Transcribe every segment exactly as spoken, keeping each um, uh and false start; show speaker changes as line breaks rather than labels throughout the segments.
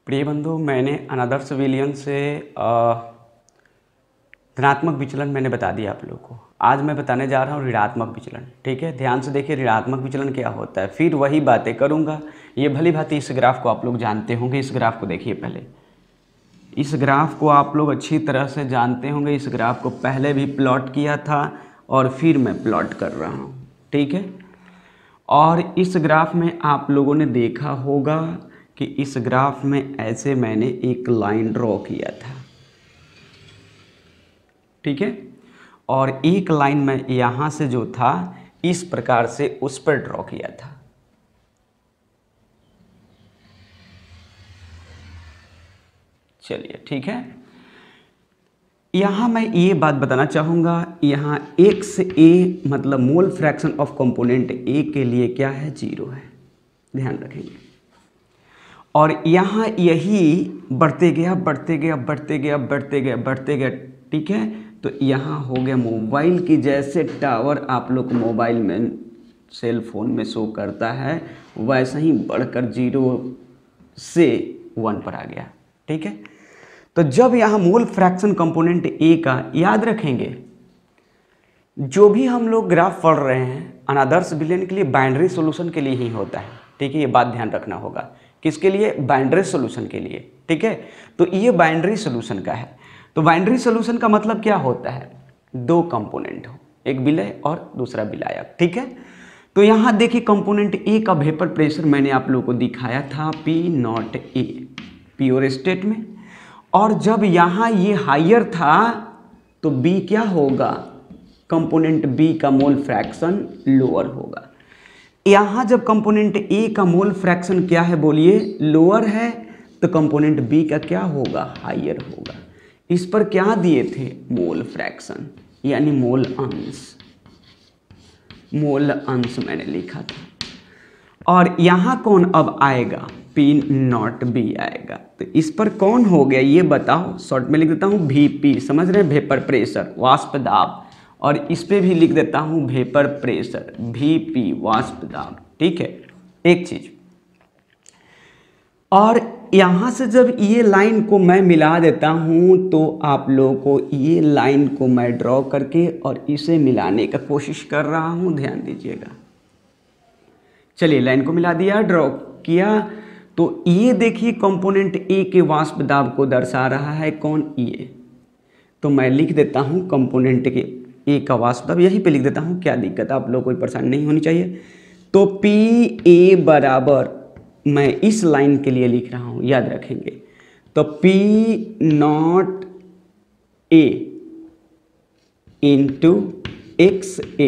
प्रिय बंधु, मैंने अनादर्श विलयन से धनात्मक विचलन मैंने बता दिया आप लोगों को। आज मैं बताने जा रहा हूँ ऋणात्मक विचलन। ठीक है, ध्यान से देखिए ऋणात्मक विचलन क्या होता है, फिर वही बातें करूँगा। ये भली भांति इस ग्राफ को आप लोग जानते होंगे। इस ग्राफ को देखिए, पहले इस ग्राफ को आप लोग अच्छी तरह से जानते होंगे। इस ग्राफ को पहले भी प्लॉट किया था और फिर मैं प्लॉट कर रहा हूँ। ठीक है, और इस ग्राफ में आप लोगों ने देखा होगा कि इस ग्राफ में ऐसे मैंने एक लाइन ड्रॉ किया था। ठीक है, और एक लाइन मैं यहाँ से जो था इस प्रकार से उस पर ड्रॉ किया था। चलिए ठीक है, यहाँ मैं ये बात बताना चाहूँगा, यहाँ एक्स ए मतलब mole fraction of component A के लिए क्या है, जीरो है, ध्यान रखेंगे। और यहाँ यही बढ़ते गया बढ़ते गया बढ़ते गया बढ़ते गया बढ़ते गया। ठीक है, तो यहाँ हो गया मोबाइल की जैसे टावर आप लोग मोबाइल में सेल फोन में शो करता है, वैसे ही बढ़कर जीरो से वन पर आ गया। ठीक है, तो जब यहाँ मोल फ्रैक्शन कंपोनेंट ए का, याद रखेंगे जो भी हम लोग ग्राफ पढ़ रहे हैं अनादर्श विलयन के लिए बाइनरी सॉल्यूशन के लिए ही होता है। ठीक है, ये बात ध्यान रखना होगा। किसके लिए? बाइनरी सॉल्यूशन के लिए। ठीक है, तो ये बाइनरी सॉल्यूशन का है। तो बाइनरी सॉल्यूशन का मतलब क्या होता है, दो कंपोनेंट हो, एक विलय और दूसरा विलायक। ठीक है, तो यहाँ देखिए कंपोनेंट ए का वेपर प्रेशर मैंने आप लोगों को दिखाया था P naught A pure state में, और जब यहाँ ये हायर था तो बी क्या होगा, कंपोनेंट बी का मोल फ्रैक्शन लोअर होगा। यहाँ जब कंपोनेंट ए का मोल फ्रैक्शन क्या है बोलिए, लोअर है, तो कंपोनेंट बी का क्या होगा, हायर होगा। इस पर क्या दिए थे, मोल फ्रैक्शन यानी मोल अंश, मोल अंश मैंने लिखा था। और यहाँ कौन अब आएगा, पी नॉट बी आएगा। तो इस पर कौन हो गया ये बताओ, शॉर्ट में लिख देता हूँ वी पी, समझ रहे हैं, वेपर प्रेशर, वाष्प दाब। और इस पे भी लिख देता हूँ वेपर प्रेशर, वी पी, वाष्प दाब। ठीक है, एक चीज। और यहाँ से जब ये लाइन को मैं मिला देता हूँ तो आप लोगों को ये लाइन को मैं ड्रॉ करके और इसे मिलाने का कोशिश कर रहा हूँ, ध्यान दीजिएगा। चलिए लाइन को मिला दिया, ड्रॉ किया, तो ये देखिए कंपोनेंट ए के वाष्प दाब को दर्शा रहा है, कौन, ये। तो मैं लिख देता हूँ कंपोनेंट के ए का वाष्प दाब, यहीं पे लिख देता हूँ, क्या दिक्कत है, आप लोग कोई परेशानी नहीं होनी चाहिए। तो पी ए बराबर, मैं इस लाइन के लिए लिख रहा हूँ, याद रखेंगे, तो P naught A into x A,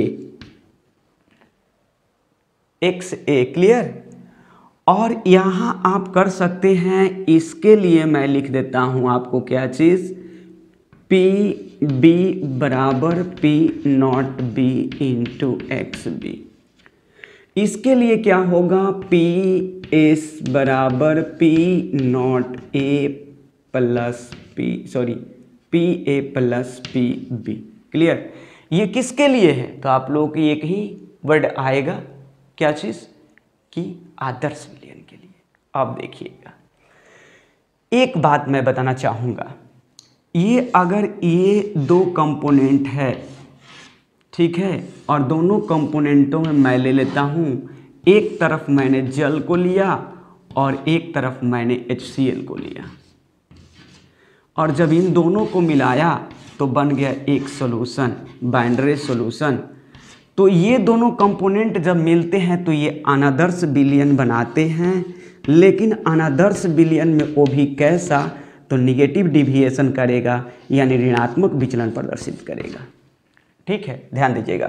x A, clear. और यहाँ आप कर सकते हैं, इसके लिए मैं लिख देता हूँ आपको क्या चीज़, पी बी बराबर P naught B into x B. इसके लिए क्या होगा, पी एस बराबर P naught A plus P, sorry P A plus P B, clear. ये किसके लिए है, तो आप लोगों की एक ही वर्ड आएगा, क्या चीज़, कि आदर्श विलयन के लिए। अब देखिएगा, एक बात मैं बताना चाहूँगा, ये अगर ये दो कंपोनेंट है, ठीक है, और दोनों कंपोनेंटों में मैं ले लेता हूँ, एक तरफ मैंने जल को लिया और एक तरफ मैंने एच सी एल को लिया, और जब इन दोनों को मिलाया तो बन गया एक सॉल्यूशन, बाइनरी सॉल्यूशन। तो ये दोनों कंपोनेंट जब मिलते हैं तो ये अनादर्श विलयन बनाते हैं, लेकिन अनादर्श विलयन में वो भी कैसा, तो निगेटिव डिविएशन करेगा, यानी ऋणात्मक विचलन प्रदर्शित करेगा। ठीक है, ध्यान दीजिएगा।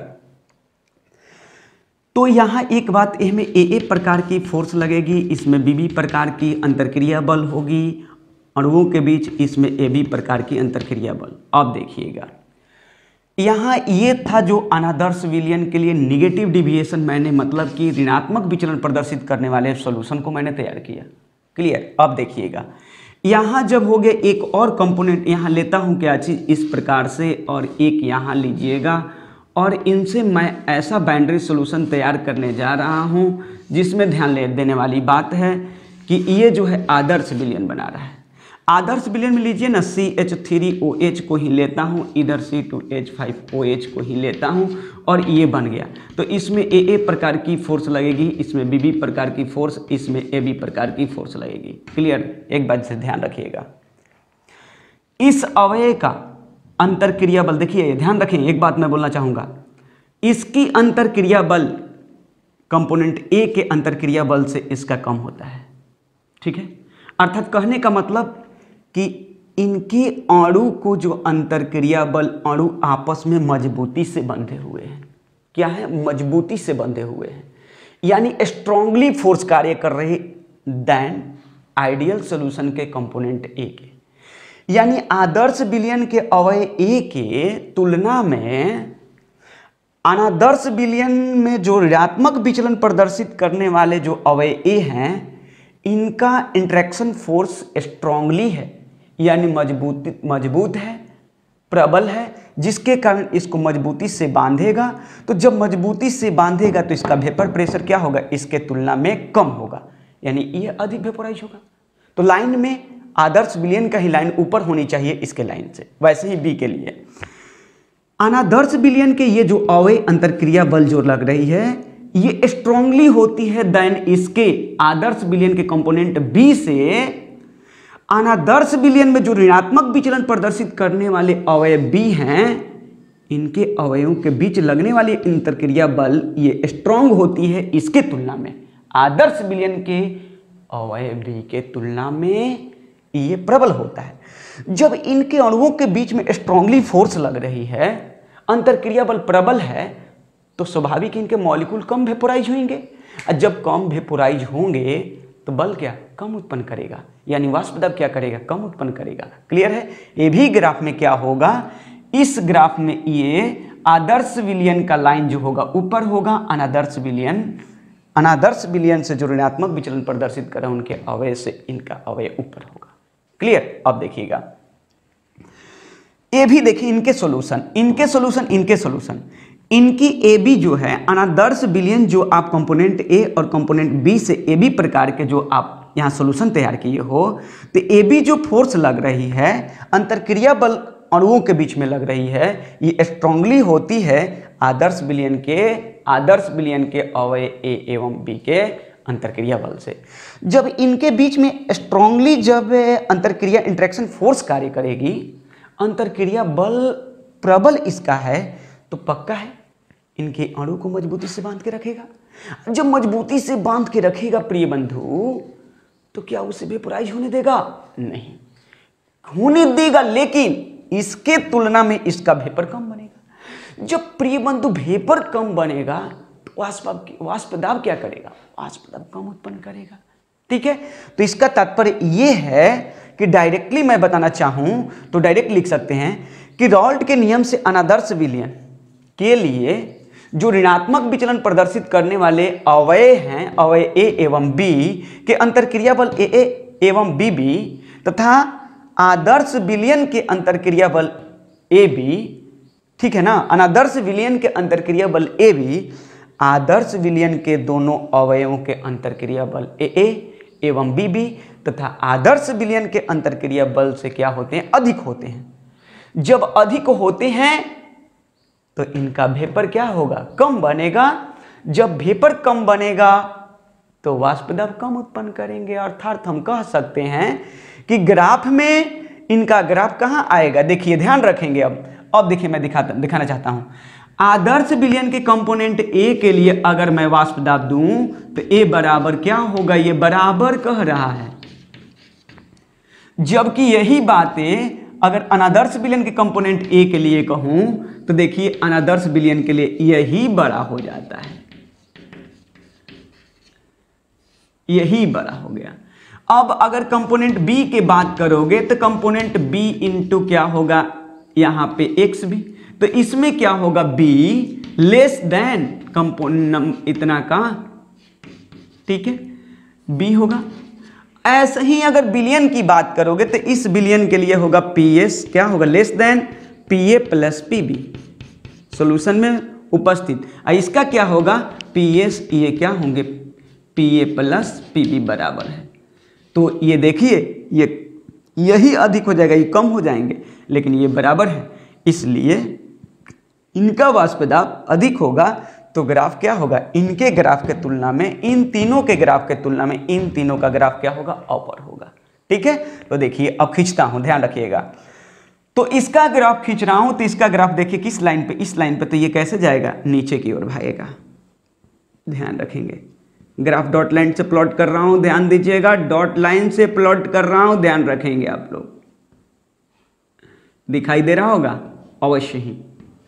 तो यहाँ एक बात, इसमें ए ए प्रकार की फोर्स लगेगी, इसमें बी बी प्रकार की अंतरक्रिया बल होगी अणुओं के बीच, इसमें ए बी प्रकार की अंतरक्रिया बल। अब देखिएगा, यहाँ ये था जो अनादर्श विलयन के लिए निगेटिव डिविएशन, मैंने मतलब कि ऋणात्मक विचलन प्रदर्शित करने वाले सॉल्यूशन को मैंने तैयार किया, क्लियर। अब देखिएगा, यहाँ जब हो गया एक और कंपोनेंट, यहाँ लेता हूँ क्या चीज़, इस प्रकार से, और एक यहाँ लीजिएगा, और इनसे मैं ऐसा बाइनरी सॉल्यूशन तैयार करने जा रहा हूँ जिसमें ध्यान ले देने वाली बात है कि ये जो है आदर्श विलयन बना रहा है। आदर्श विलयन में लीजिए ना, C H three O H को ही लेता हूँ, इधर C two H five O H को ही लेता हूँ और ये बन गया। तो इसमें ए ए प्रकार की फोर्स लगेगी, इसमें बी बी प्रकार की फोर्स, इसमें ए बी प्रकार की फोर्स लगेगी। क्लियर? एक बात से ध्यान रखिएगा, इस अवयव का अंतरक्रिया बल, देखिए ध्यान रखें, एक बात मैं बोलना चाहूँगा, इसकी अंतरक्रिया बल कंपोनेंट ए के अंतरक्रिया बल से इसका कम होता है। ठीक है, अर्थात कहने का मतलब कि इनके अणु को जो अंतरक्रिया बल, अणु आपस में मजबूती से बंधे हुए हैं। क्या है? मजबूती से बंधे हुए हैं, यानी स्ट्रांगली फोर्स कार्य कर रहे देन आइडियल सॉल्यूशन के कंपोनेंट ए के। यानी आदर्श विलयन के अवयव ए के तुलना में अनादर्श विलयन में जो ऋणात्मक विचलन प्रदर्शित करने वाले जो अवयव ए हैं, इनका इंटरेक्शन फोर्स स्ट्रांगली है, यानी मजबूत मजबूत है, प्रबल है, जिसके कारण इसको मजबूती से बांधेगा। तो जब मजबूती से बांधेगा तो इसका वेपर प्रेशर क्या होगा? इसके तुलना में कम होगा, यानी ये अधिक वेपोराइज होगा। तो लाइन में आदर्श विलयन का ही लाइन ऊपर होनी चाहिए इसके लाइन से। वैसे ही बी के लिए अनादर्श विलयन के ये जो अवयव अंतरक्रिया बल जो लग रही है, ये स्ट्रांगली होती है देन इसके आदर्श विलयन के कंपोनेंट बी से। अनादर्श विलयन में जो ऋणात्मक विचलन प्रदर्शित करने वाले अवयव बी हैं, इनके अवयवों के बीच लगने वाली अंतरक्रिया बल ये स्ट्रांग होती है इसके तुलना में। आदर्श विलयन के अवयव बी के तुलना में ये प्रबल होता है। जब इनके अणुओं के बीच में स्ट्रांगली फोर्स लग रही है, अंतरक्रिया बल प्रबल है, तो स्वाभाविक इनके मॉलिक्यूल कम वेपोराइज होंगे, और जब कम वेपोराइज होंगे तो बल क्या? कम उत्पन्न करेगा, यानी वाष्प दाब क्या करेगा? कम उत्पन्न करेगा। क्लियर है? ये भी ग्राफ में क्या होगा, इस ग्राफ में ये आदर्श विलयन का लाइन जो होगा ऊपर होगा, अनादर्श विलयन अनादर्श विलयन से जो ऋणात्मक विचलन प्रदर्शित कर रहे हैं उनके अवयव से इनका अवयव ऊपर होगा। क्लियर? अब देखिएगा, ये भी देखिए इनके सॉल्यूशन, इनके सॉल्यूशन इनके सॉल्यूशन इनकी ए बी जो है अनादर्श विलयन, जो आप कंपोनेंट ए और कंपोनेंट बी से ए बी प्रकार के जो आप यहाँ सॉल्यूशन तैयार किए हो, तो ए बी जो फोर्स लग रही है, अंतरक्रिया बल अणुओं के बीच में लग रही है, ये स्ट्रांगली होती है आदर्श विलयन के आदर्श विलयन के अवयव ए एवं बी के अंतरक्रिया बल से। जब इनके बीच में स्ट्रांगली जब अंतरक्रिया इंटरेक्शन फोर्स कार्य करेगी, अंतरक्रिया बल प्रबल इसका है, तो पक्का है इनके अणु को मजबूती से बांध के रखेगा। जब मजबूती से बांध के रखेगा प्रिय बंधु, तो क्या उसे वेपोराइज होने देगा? नहीं होने देगा, लेकिन इसके तुलना में इसका वेपर कम बनेगा। जब प्रिय बंधु वेपर कम बनेगा तो वाष्प वाष्प दाब क्या करेगा? वाष्प दाब कम उत्पन्न करेगा। ठीक है, तो इसका तात्पर्य यह है कि डायरेक्टली मैं बताना चाहूं तो डायरेक्ट लिख सकते हैं कि रॉल्ट के नियम से अनादर्श विलयन के लिए जो ऋणात्मक विचलन प्रदर्शित करने वाले अवयव हैं, अवयव ए एवं बी के अंतरक्रिया बल ए ए एवं बी बी तथा आदर्श विलयन के अंतरक्रिया बल ए बी, ठीक है ना, अनादर्श विलयन के अंतरक्रिया बल ए बी आदर्श विलयन के दोनों अवयवों के अंतरक्रिया बल ए ए एवं बी बी तथा आदर्श विलयन के अंतरक्रिया बल से क्या होते हैं? अधिक होते हैं। जब अधिक होते हैं तो इनका वेपर क्या होगा? कम बनेगा। जब वेपर कम बनेगा तो वाष्प दाब कम उत्पन्न करेंगे। अर्थात हम कह सकते हैं कि ग्राफ में इनका ग्राफ कहाँ आएगा? देखिए ध्यान रखेंगे। अब अब देखिए मैं दिखाता दिखाना चाहता हूं, आदर्श विलयन के कंपोनेंट ए के लिए अगर मैं वाष्प दाब दूं तो ए बराबर क्या होगा? ये बराबर कह रहा है, जबकि यही बातें अगर अनादर्श विलयन के कंपोनेंट ए के लिए कहूं तो देखिए अनादर्श विलयन के लिए यही बड़ा हो जाता है, यही बड़ा हो गया। अब अगर कंपोनेंट बी की बात करोगे तो कंपोनेंट बी इंटू क्या होगा? यहां पे एक्स भी, तो इसमें क्या होगा? बी लेस देन कंपोनेंट इतना का, ठीक है, बी होगा। ऐसे ही अगर विलयन की बात करोगे तो इस विलयन के लिए होगा पी एस क्या होगा? Less than P A plus P B solution में उपस्थित। इसका क्या होगा? पी एस ये क्या होंगे? P A plus P B बराबर है। तो ये देखिए ये यही अधिक हो जाएगा, ये कम हो जाएंगे, लेकिन ये बराबर है, इसलिए इनका वाष्प दाब अधिक होगा। तो ग्राफ क्या होगा, इनके ग्राफ के तुलना में, इन तीनों के ग्राफ के तुलना में इन तीनों का ग्राफ क्या होगा, अपर होगा। ठीक है, तो देखिए अब खींचता हूं, ध्यान रखिएगा। तो इसका ग्राफ खींच रहा हूं, तो इसका ग्राफ देखिए किस लाइन पे, इस लाइन पे, तो ये कैसे जाएगा, नीचे की ओर भागेगा। ध्यान रखेंगे, ग्राफ डॉट लाइन से प्लॉट कर रहा हूं, ध्यान दीजिएगा, डॉट लाइन से प्लॉट कर रहा हूं, ध्यान रखेंगे आप लोग। दिखाई दे रहा होगा अवश्य ही।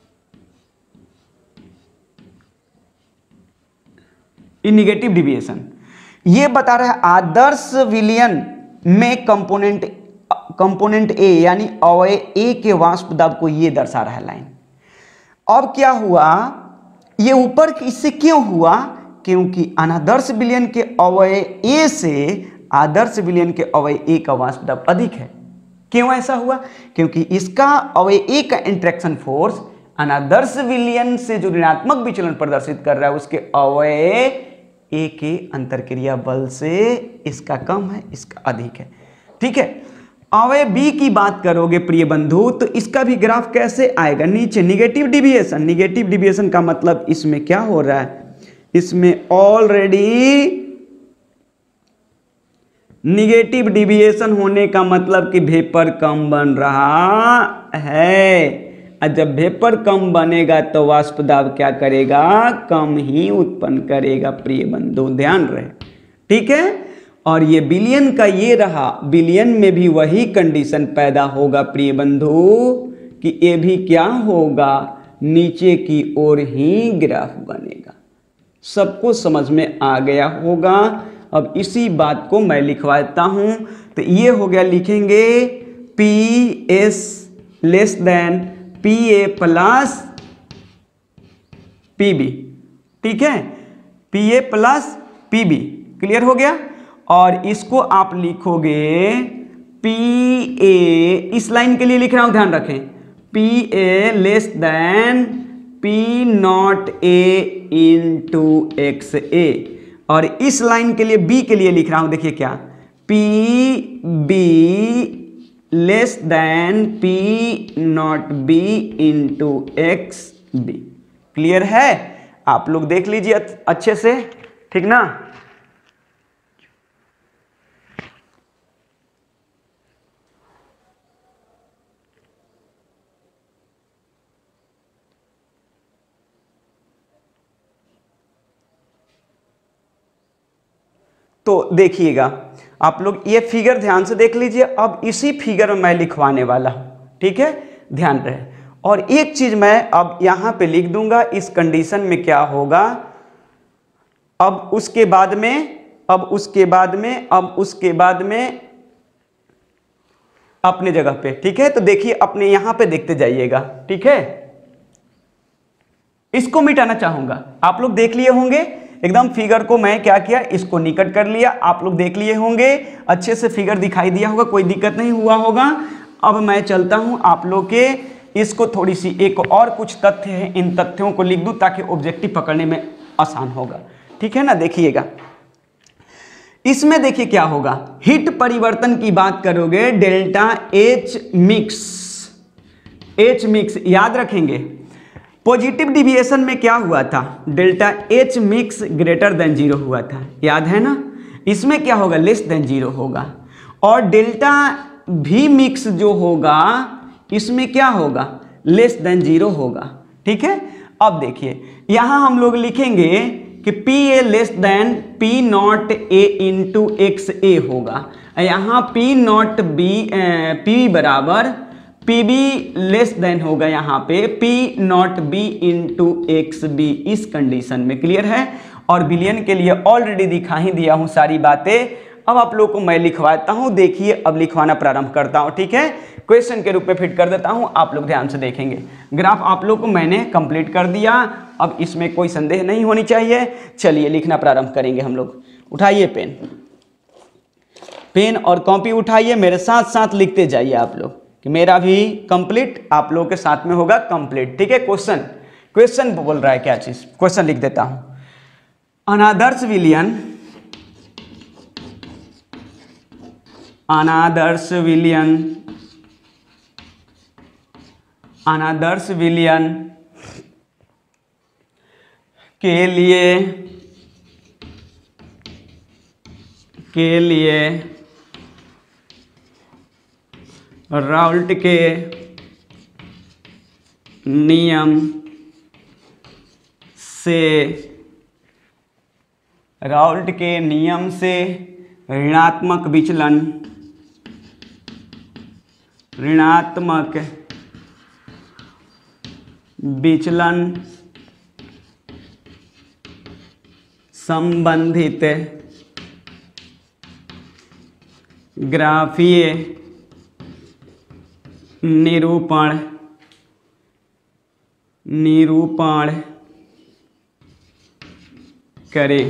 इन निगेटिव डिविएशन ये बता रहा है आदर्श विलयन में कंपोनेंट कंपोनेंट ए यानी अवयव ए के वाष्प दाब को ये दर्शा रहा है लाइन। अब क्या हुआ, ये ऊपर इससे क्यों हुआ, क्योंकि अनादर्श विलयन के अवयव ए से आदर्श विलयन के अवयव ए का वाष्प दाब अधिक है। क्यों ऐसा हुआ, क्योंकि इसका अवयव ए का इंट्रैक्शन फोर्स अनादर्श विलयन से जो ऋणात्मक विचलन प्रदर्शित कर रहा है उसके अवयव ए के अंतरक्रिया बल से इसका कम है, इसका अधिक है। ठीक है, अवयव बी की बात करोगे प्रिय बंधु, तो इसका भी ग्राफ कैसे आएगा, नीचे निगेटिव डिविएशन। निगेटिव डिविएशन का मतलब इसमें क्या हो रहा है, इसमें ऑलरेडी निगेटिव डिविएशन होने का मतलब कि वेपर कम बन रहा है। और जब वेपर कम बनेगा तो वाष्प दाब क्या करेगा, कम ही उत्पन्न करेगा प्रिय बंधु, ध्यान रहे। ठीक है, और ये विलयन का ये रहा, विलयन में भी वही कंडीशन पैदा होगा प्रिय बंधु कि ये भी क्या होगा, नीचे की ओर ही ग्राफ बनेगा। सबको समझ में आ गया होगा। अब इसी बात को मैं लिखवाता हूं, तो ये हो गया, लिखेंगे P S less than P A plus P B. ठीक है, P A plus P B, clear हो गया। और इसको आप लिखोगे पी ए, इस लाइन के लिए लिख रहा हूं, ध्यान रखें, P A less than P naught A into x A. और इस लाइन के लिए बी के लिए लिख रहा हूं, देखिए क्या, P B less than P naught B into x B. Clear है, आप लोग देख लीजिए अच्छे से, ठीक ना। तो देखिएगा आप लोग, ये फिगर ध्यान से देख लीजिए। अब इसी फिगर में मैं लिखवाने वाला हूं, ठीक है, ध्यान रहे। और एक चीज मैं अब यहां पे लिख दूंगा, इस कंडीशन में क्या होगा, अब उसके बाद में, अब उसके बाद में, अब उसके बाद में अपने जगह पे। ठीक है, तो देखिए अपने यहां पे देखते जाइएगा। ठीक है, इसको मिटाना चाहूंगा, आप लोग देख लिए होंगे एकदम फिगर को, मैं क्या किया, इसको निकट कर लिया, आप लोग देख लिए होंगे, अच्छे से फिगर दिखाई दिया होगा, कोई दिक्कत नहीं हुआ होगा। अब मैं चलता हूं आप लोग के, इसको थोड़ी सी एक और कुछ तथ्य है, इन तथ्यों को लिख दूं ताकि ऑब्जेक्टिव पकड़ने में आसान होगा। ठीक है ना, देखिएगा इसमें, देखिए क्या होगा, हीट परिवर्तन की बात करोगे, delta H mix, H mix याद रखेंगे, पॉजिटिव डिविएशन में क्या हुआ था, delta H mix greater than zero हुआ था, याद है ना। इसमें क्या होगा, लेस देन जीरो होगा। और डेल्टा भी मिक्स जो होगा इसमें क्या होगा, लेस देन जीरो होगा। ठीक है, अब देखिए यहां हम लोग लिखेंगे कि P A less than P naught A into x A होगा। यहां पी नॉट बी, पी बराबर पी बी लेस देन होगा, यहाँ पे P naught B into x B, इस कंडीशन में। क्लियर है, और विलयन के लिए ऑलरेडी दिखा ही दिया हूँ सारी बातें। अब आप लोग को मैं लिखवाता हूँ, देखिए अब लिखवाना प्रारंभ करता हूँ। ठीक है, क्वेश्चन के रूप में फिट कर देता हूँ, आप लोग ध्यान से देखेंगे। ग्राफ आप लोग को मैंने कंप्लीट कर दिया, अब इसमें कोई संदेह नहीं होनी चाहिए। चलिए लिखना प्रारंभ करेंगे हम लोग। उठाइए पेन, पेन और कॉपी उठाइए, मेरे साथ साथ लिखते जाइए आप लोग, कि मेरा भी कंप्लीट आप लोगों के साथ में होगा कंप्लीट। ठीक है, क्वेश्चन, क्वेश्चन बोल रहा है क्या चीज, क्वेश्चन लिख देता हूं। अनादर्श विलयन अनादर्श विलयन अनादर्श विलयन के लिए के लिए राउल्ट के नियम से राउल्ट के नियम से ऋणात्मक विचलन ऋणात्मक विचलन संबंधित ग्राफीय निरूपण निरूपण करें।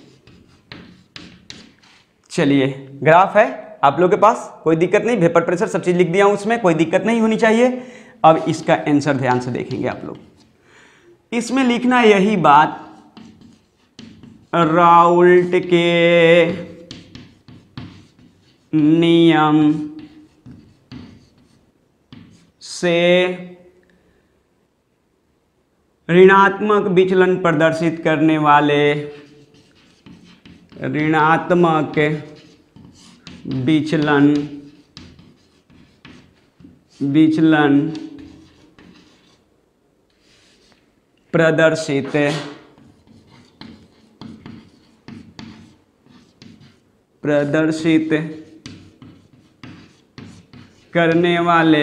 चलिए, ग्राफ है आप लोग के पास, कोई दिक्कत नहीं, वेपर प्रेशर सब चीज लिख दिया हूं, उसमें कोई दिक्कत नहीं होनी चाहिए। अब इसका आंसर ध्यान से देखेंगे आप लोग। इसमें लिखना यही बात, राउल्ट के नियम से ऋणात्मक विचलन प्रदर्शित करने वाले ऋणात्मक विचलन विचलन प्रदर्शित प्रदर्शित करने वाले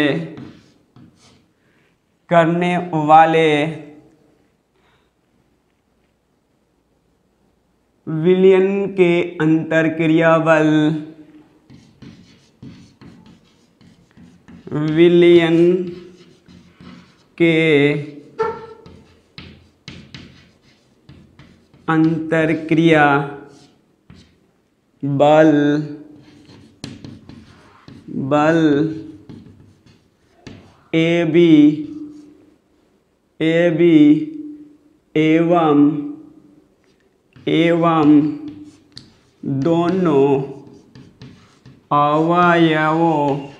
करने वाले विलयन के अंतरक्रिया बल विलयन के अंतरक्रिया बल बल ए बी ए बी एवं एवं दोनों अवयवों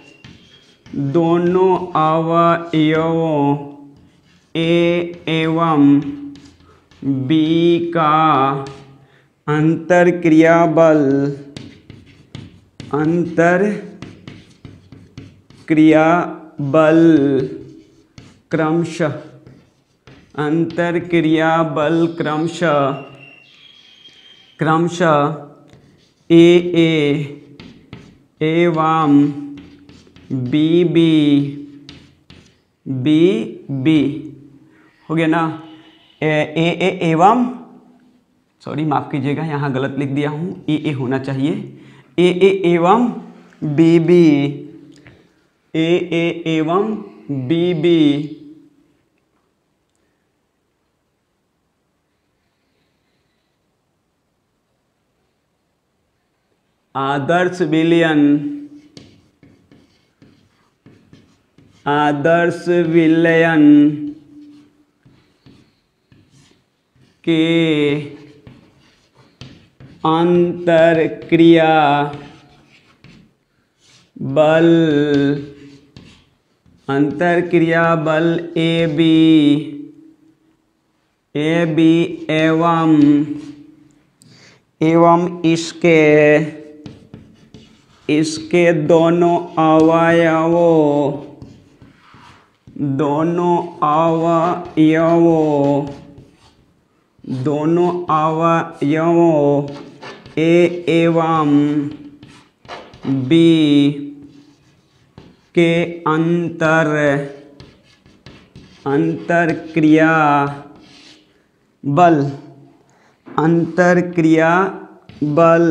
दोनों अवयवों ए एवं बी का अंतरक्रिया बल अंतरक्रिया बल क्रमशः अंतरक्रिया बल क्रमशः क्रमशः ए ए एवं बी बी बी बी हो गया ना। ए ए ए एवं सॉरी माफ़ कीजिएगा, यहाँ गलत लिख दिया हूँ, ए ए होना चाहिए। ए ए एवं बी बी ए ए एवं बी बी आदर्श विलयन आदर्श विलयन के अंतरक्रिया बल अंतरक्रिया बल ए बी ए बी एवं एवं इसके इसके दोनों अवयवों दोनों अवयवों दोनों अवयवों ए एवं बी के अंतर अंतरक्रिया बल अंतरक्रिया बल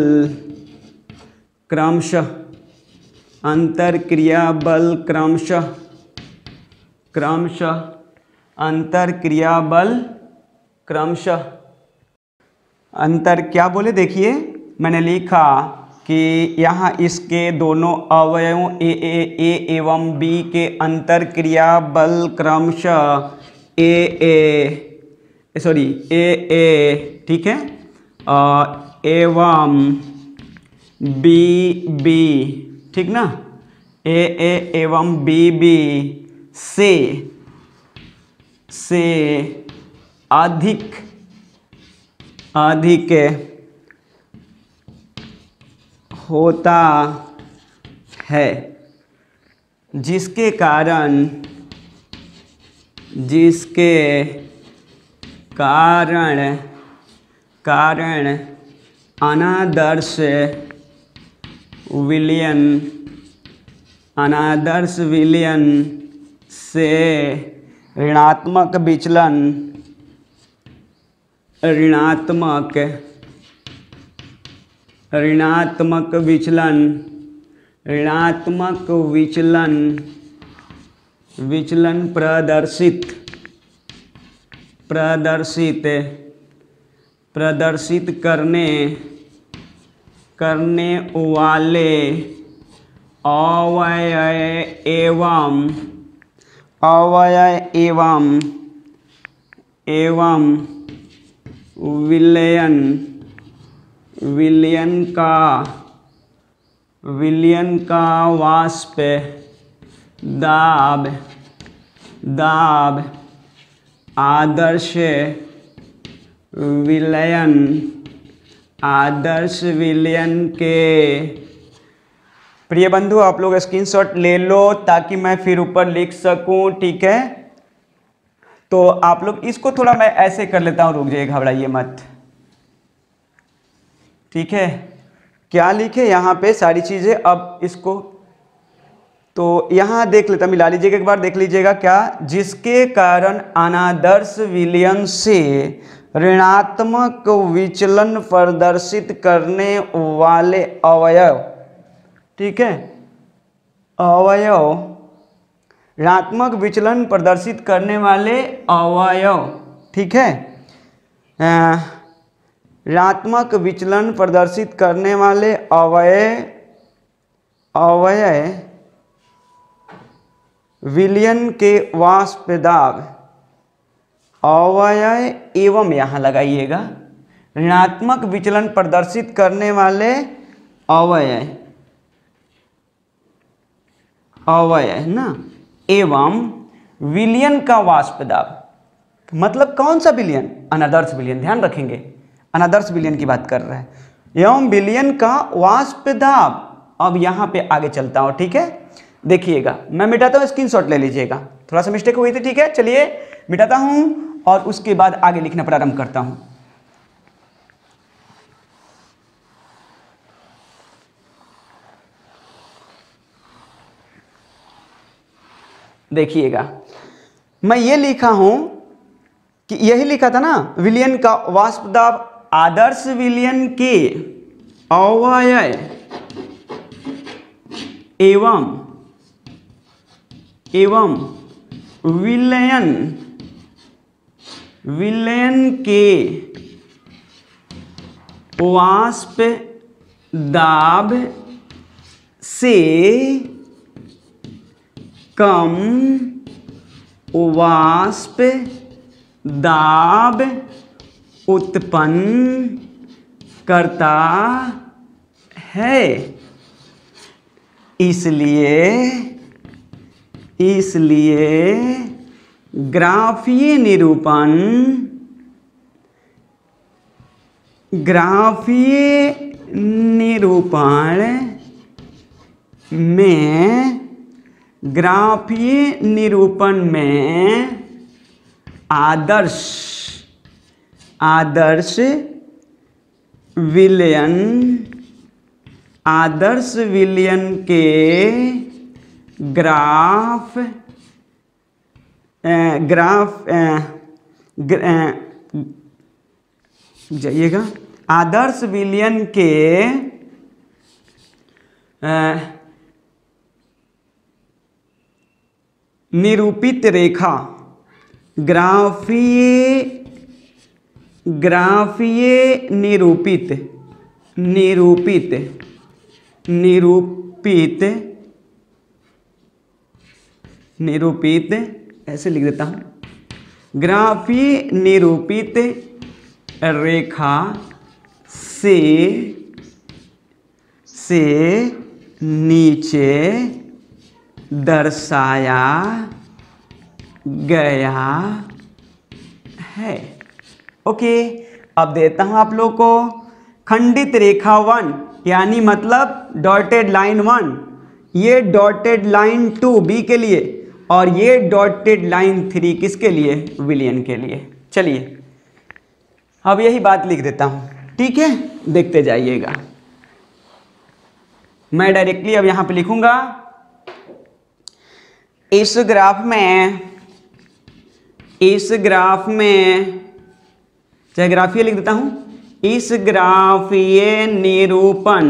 क्रमशः अंतरक्रिया बल क्रमशः क्रमशः अंतरक्रिया बल क्रमशः अंतर क्या बोले, देखिए मैंने लिखा कि यहाँ इसके दोनों अवयवों ए ए ए एवं बी के अंतरक्रिया बल क्रमशः ए ए सॉरी ए ए ठीक है एवं बी बी ठीक ना, ए ए एवं बी बी से से अधिक अधिक होता है, जिसके कारण जिसके कारण कारण अनादर्श विलयन अनादर्श विलयन से ऋणात्मक विचलन ऋणात्मक ऋणात्मक विचलन ऋणात्मक विचलन विचलन प्रदर्शित प्रदर्शित प्रदर्शित करने करने वाले अवयव एवं अवयव एवं एवं विलयन विलयन का विलयन का वाष्प दाब दाब आदर्श विलयन आदर्श विलयन के। प्रिय बंधु, आप लोग स्क्रीनशॉट ले लो ताकि मैं फिर ऊपर लिख सकूं, ठीक है। तो आप लोग इसको थोड़ा मैं ऐसे कर लेता हूं, रुक जाइए, घबराइए मत, ठीक है। क्या लिखे यहाँ पे सारी चीजें, अब इसको तो यहाँ देख लेता, मिला लीजिएगा एक बार, देख लीजिएगा क्या, जिसके कारण अनादर्श विलयन से ऋणात्मक विचलन प्रदर्शित करने वाले अवयव, ठीक है, अवयव ऋणात्मक विचलन प्रदर्शित करने वाले अवयव, ठीक है, ऋणात्मक विचलन प्रदर्शित करने वाले अवयव अवयव विलयन के वाष्प दाब अवयव एवं, यहाँ लगाइएगा, ऋणात्मक विचलन प्रदर्शित करने वाले अवयव अवयव ना, एवं विलयन का वाष्प दाब, मतलब कौन सा विलयन, अनादर्श विलयन, ध्यान रखेंगे अनादर्श विलयन की बात कर रहा है, एवं विलयन का वाष्प दाब। अब यहाँ पे आगे चलता हूँ, ठीक है, देखिएगा, मैं मिटाता हूँ, स्क्रीनशॉट ले लीजिएगा, थोड़ा सा मिस्टेक हुई थी, ठीक है। चलिए मिटाता हूँ और उसके बाद आगे लिखना प्रारंभ करता हूँ। देखिएगा, मैं ये लिखा हूं कि यही लिखा था ना, विलयन का वाष्प दाब आदर्श विलयन के अवयव एवं एवं विलयन विलयन के वाष्प दाब से कम वाष्प दाब उत्पन्न करता है। इसलिए इसलिए ग्राफीय निरूपण ग्राफीय निरूपण में ग्राफीय निरूपण में आदर्श आदर्श विलयन आदर्श विलयन के ग्राफ ग्राफ जाइएगा आदर्श विलयन के आ, निरूपित रेखा ग्राफीय ग्राफीय निरूपित निरूपित निरूपित निरूपित ऐसे लिख देता हूँ। ग्राफीय निरूपित रेखा से से नीचे दर्शाया गया है। ओके, अब देता हूं आप लोग को खंडित रेखा वन, यानी मतलब डॉटेड लाइन वन, ये डॉटेड लाइन टू बी के लिए, और ये डॉटेड लाइन थ्री किसके लिए? विलियन के लिए। चलिए अब यही बात लिख देता हूं, ठीक है, देखते जाइएगा। मैं डायरेक्टली अब यहां पे लिखूंगा, इस ग्राफ में इस ग्राफ में चाहे ग्राफीय लिख देता हूं, इस ग्राफीय निरूपण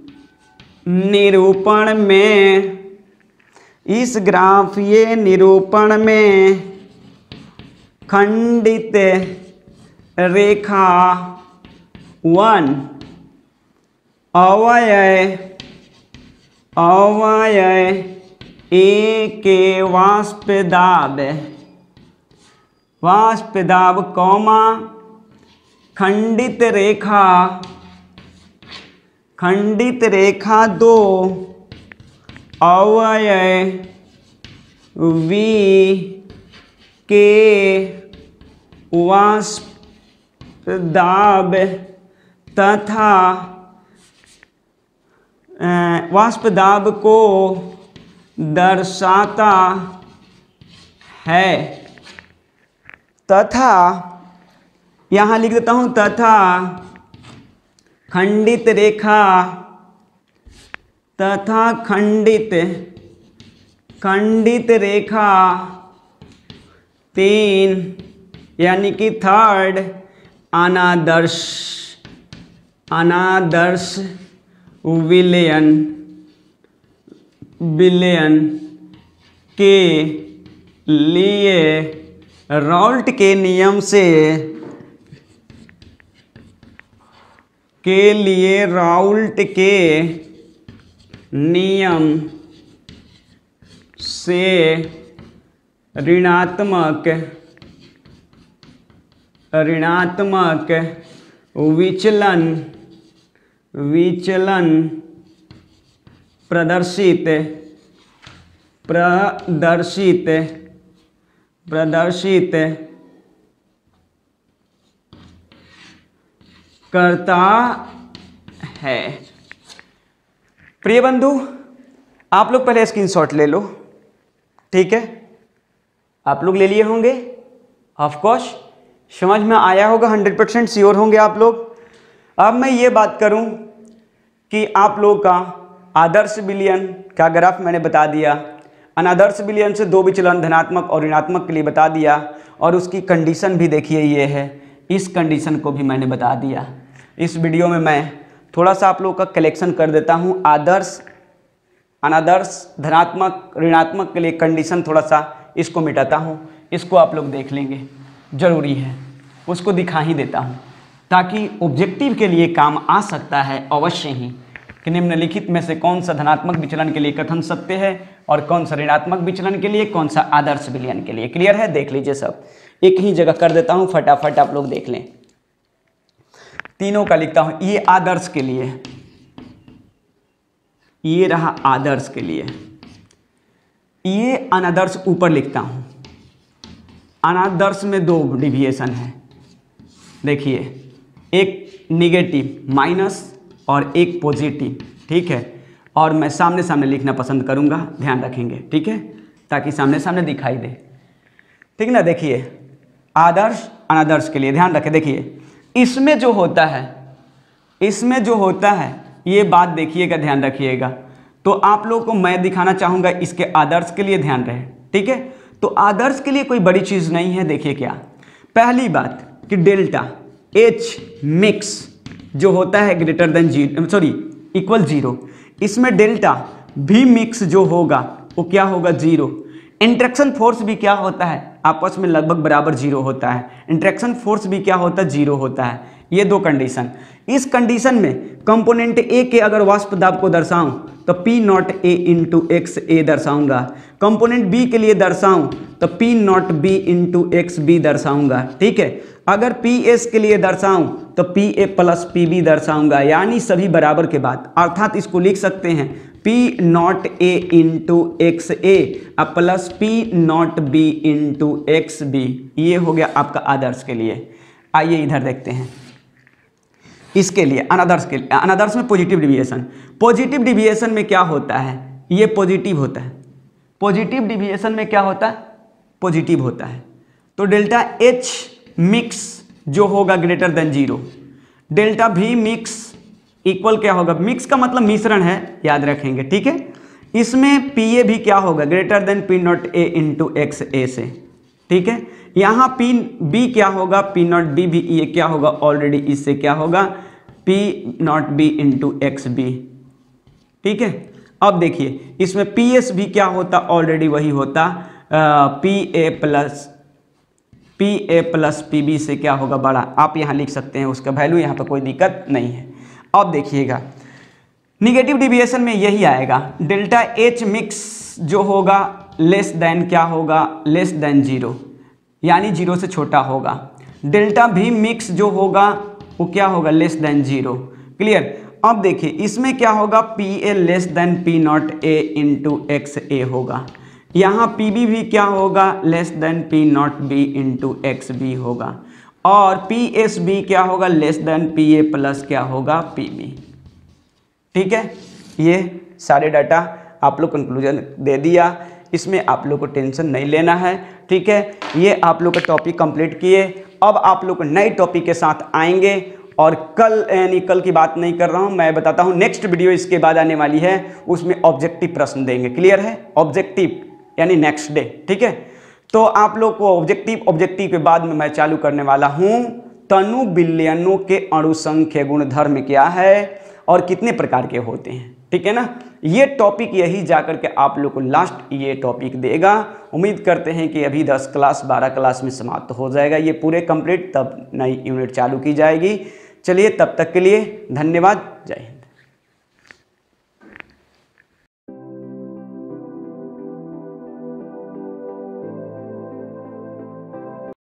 निरूपण में इस ग्राफीय निरूपण में खंडित रेखा वन अवयय अवयय ए के वाष्प दाब वाष्प दाब कौमा खंडित रेखा खंडित रेखा दो अवयय वी के वाष्प दाब तथा वाष्प दाब को दर्शाता है, तथा यहाँ लिख देता हूँ, तथा खंडित रेखा तथा खंडित खंडित रेखा तीन, यानी कि थर्ड अनादर्श अनादर्श विलयन विलयन के लिए राउल्ट के नियम से के लिए राउल्ट के नियम से ऋणात्मक ऋणात्मक विचलन विचलन प्रदर्शित प्रदर्शित प्रदर्शित करता है। प्रिय बंधु, आप लोग पहले स्क्रीनशॉट ले लो, ठीक है, आप लोग ले लिए होंगे, ऑफ कोर्स समझ में आया होगा, हंड्रेड परसेंट श्योर होंगे आप लोग। अब मैं ये बात करूं कि आप लोग का आदर्श विलयन का ग्राफ मैंने बता दिया, अनादर्श विलयन से दो विचलन धनात्मक और ऋणात्मक के लिए बता दिया, और उसकी कंडीशन भी देखिए ये है, इस कंडीशन को भी मैंने बता दिया। इस वीडियो में मैं थोड़ा सा आप लोग का कलेक्शन कर देता हूँ, आदर्श अनादर्श धनात्मक ऋणात्मक के लिए कंडीशन थोड़ा सा इसको मिटाता हूँ, इसको आप लोग देख लेंगे, ज़रूरी है, उसको दिखा ही देता हूँ ताकि ऑब्जेक्टिव के लिए काम आ सकता है अवश्य ही कि निम्नलिखित में से कौन सा धनात्मक विचलन के लिए कथन सत्य है और कौन सा ऋणात्मक विचलन के लिए, कौन सा आदर्श विलयन के लिए। क्लियर है? देख लीजिए, सब एक ही जगह कर देता हूँ, फटाफट आप लोग देख लें। तीनों का लिखता हूँ, ये आदर्श के लिए, ये रहा आदर्श के लिए, ये अनादर्श ऊपर लिखता हूँ। अनादर्श में दो डिविएशन है, देखिए, एक निगेटिव माइनस और एक पॉजिटिव, ठीक है, और मैं सामने सामने लिखना पसंद करूंगा, ध्यान रखेंगे, ठीक है, ताकि सामने सामने दिखाई दे, ठीक ना। देखिए आदर्श अनादर्श के लिए ध्यान रखें, देखिए इसमें जो होता है इसमें जो होता है ये बात देखिएगा, ध्यान रखिएगा। तो आप लोगों को मैं दिखाना चाहूँगा इसके आदर्श के लिए, ध्यान रहे, ठीक है। तो आदर्श के लिए कोई बड़ी चीज़ नहीं है। देखिए क्या, पहली बात कि डेल्टा एच मिक्स जो होता है greater than zero, sorry equal zero, इसमें डेल्टा भी मिक्स जो होगा वो क्या होगा, जीरो। इंट्रैक्शन फोर्स भी क्या होता है, आपस में लगभग बराबर जीरो होता है। इंट्रैक्शन फोर्स भी क्या होता है, जीरो होता है। ये दो कंडीशन, इस कंडीशन में कंपोनेंट ए के अगर वाष्प दाब को दर्शाऊं तो P naught A into x A दर्शाऊंगा, कंपोनेंट बी के लिए दर्शाऊं तो P naught B into x B दर्शाऊंगा, ठीक है। अगर पी एस के लिए दर्शाऊं तो P A plus P B दर्शाऊंगा, यानी सभी बराबर के बाद, अर्थात इसको लिख सकते हैं P naught A into x A अब plus P naught B into x B, ये हो गया आपका आदर्श के लिए। आइए इधर देखते हैं इसके लिए अनदर्स के लिए। अनदर्स में पॉजिटिव डिविएशन, पॉजिटिव डिविएशन में क्या होता है, ये पॉजिटिव होता है। पॉजिटिव डिविएशन में क्या होता है, पॉजिटिव होता है। तो डेल्टा एच मिक्स जो होगा greater than zero, delta V mix equal क्या होगा, मिक्स का मतलब मिश्रण है, याद रखेंगे, ठीक है। इसमें पी ए भी क्या होगा, greater than P naught A into x A से, ठीक है। यहाँ पी बी क्या होगा, पी नॉट बी भी ये क्या होगा, ऑलरेडी इससे क्या होगा, P naught B into x B, ठीक है। अब देखिए इसमें पी एस भी क्या होता, ऑलरेडी वही होता, P A plus P A plus P B से क्या होगा, बड़ा। आप यहाँ लिख सकते हैं उसका वैल्यू, यहाँ पर कोई दिक्कत नहीं है। अब देखिएगा निगेटिव डिविएशन में यही आएगा, डेल्टा एच मिक्स जो होगा लेस देन क्या होगा, लेस देन जीरो, यानी जीरो से छोटा होगा। डेल्टा वी मिक्स जो होगा वो क्या होगा, लेस देन जीरो, क्लियर। अब देखिए इसमें क्या होगा, P A less than P naught A into x A होगा। यहाँ पी बी भी क्या होगा, less than P naught B into x B होगा। और पी एस बी क्या होगा, less than P A plus क्या होगा, पी बी, ठीक है। ये सारे डाटा आप लोग कंक्लूजन दे दिया, इसमें आप लोग को टेंशन नहीं लेना है, ठीक है। ये आप लोग का टॉपिक कंप्लीट किए। अब आप लोग नए टॉपिक के साथ आएंगे, और कल यानी कल की बात नहीं कर रहा हूँ, मैं बताता हूँ नेक्स्ट वीडियो इसके बाद आने वाली है, उसमें ऑब्जेक्टिव प्रश्न देंगे, क्लियर है। ऑब्जेक्टिव यानी नेक्स्ट डे, ठीक है। तो आप लोग को ऑब्जेक्टिव ऑब्जेक्टिव के बाद में मैं चालू करने वाला हूँ तनु विलयनों के अणुसंख्य गुणधर्म क्या है और कितने प्रकार के होते हैं, ठीक है ना। ये टॉपिक यही जाकर के आप लोग को लास्ट ये टॉपिक देगा। उम्मीद करते हैं कि अभी दस क्लास बारह क्लास में समाप्त हो जाएगा ये पूरे कंप्लीट, तब नई यूनिट चालू की जाएगी। चलिए तब तक के लिए धन्यवाद, जय हिंद।